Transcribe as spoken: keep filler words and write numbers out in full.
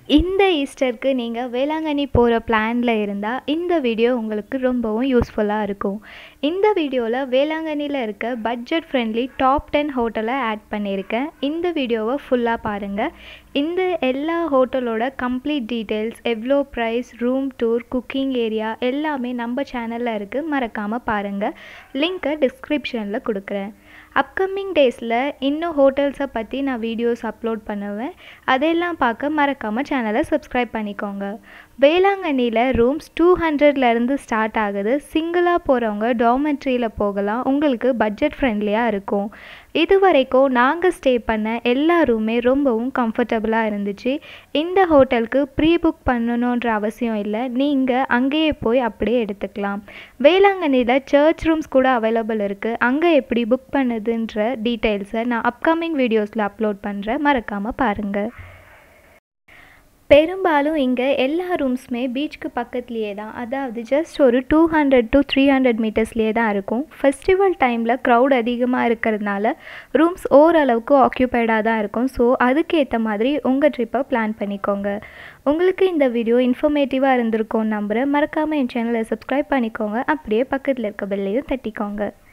இந்த ஈஸ்டருக்கு நீங்கள் வேளாங்கண்ணி போகிற பிளானில் இருந்தால் இந்த வீடியோ உங்களுக்கு ரொம்பவும் யூஸ்ஃபுல்லாக இருக்கும். இந்த வீடியோவில் வேளாங்கண்ணியில் இருக்க பட்ஜெட் ஃப்ரெண்ட்லி டாப் டென் ஹோட்டலை ஆட் பண்ணியிருக்கேன். இந்த வீடியோவை ஃபுல்லாக பாருங்கள். இந்த எல்லா ஹோட்டலோட கம்ப்ளீட் டீட்டெயில்ஸ், எவ்வளோ price, room tour, cooking area எல்லாமே நம்ம சேனலில் இருக்குது. மறக்காமல் பாருங்கள். லிங்க்கை டிஸ்கிரிப்ஷனில் கொடுக்குறேன். அப்கமிங் டேஸில் இன்னும் ஹோட்டல்ஸை பற்றி நான் வீடியோஸ் அப்லோட் பண்ணுவேன். அதையெல்லாம் பார்க்க மறக்காமல் சேனலை சப்ஸ்கிரைப் பண்ணிக்கோங்க. வேளாங்கண்ணியில் ரூம்ஸ் டூ ஹண்ட்ரட்லேருந்து ஸ்டார்ட் ஆகுது. சிங்கிளாக போகிறவங்க டார்மெட்ரியில் போகலாம். உங்களுக்கு பட்ஜெட் ஃப்ரெண்ட்லியாக இருக்கும். இது வரைக்கும் நாங்கள் ஸ்டே பண்ண எல்லா ரூமே ரொம்பவும் கம்ஃபர்டபுளாக இருந்துச்சு. இந்த ஹோட்டலுக்கு ப்ரீ புக் பண்ணணுன்ற அவசியம் இல்லை. நீங்கள் அங்கேயே போய் அப்படியே எடுத்துக்கலாம். வேளாங்கண்ணியில் சர்ச் ரூம்ஸ் கூட அவைலபிள் இருக்குது. அங்கே எப்படி புக் பண்ணுதுன்ற டீட்டெயில்ஸை நான் அப்கமிங் வீடியோஸில் அப்லோட் பண்ணுறேன். மறக்காமல் பாருங்கள். பெரும்பாலும் இங்கே எல்லா ரூம்ஸுமே பீச்சுக்கு பக்கத்துலேயே தான், அதாவது ஜஸ்ட் ஒரு two hundred to three hundred மீட்டர்ஸ்லேயே தான் இருக்கும். ஃபெஸ்டிவல் டைமில் க்ரௌட் அதிகமாக இருக்கிறதுனால ரூம்ஸ் ஓரளவுக்கு ஆக்யூபைடாக தான் இருக்கும். ஸோ அதுக்கேற்ற மாதிரி உங்கள் ட்ரிப்பை பிளான் பண்ணிக்கோங்க. உங்களுக்கு இந்த வீடியோ இன்ஃபர்மேட்டிவாக இருந்திருக்கும்னு நம்புகிறேன். மறக்காமல் என் சேனலை சப்ஸ்கிரைப் பண்ணிக்கோங்க. அப்படியே பக்கத்தில் இருக்க பெல்லையும் தட்டிக்கோங்க.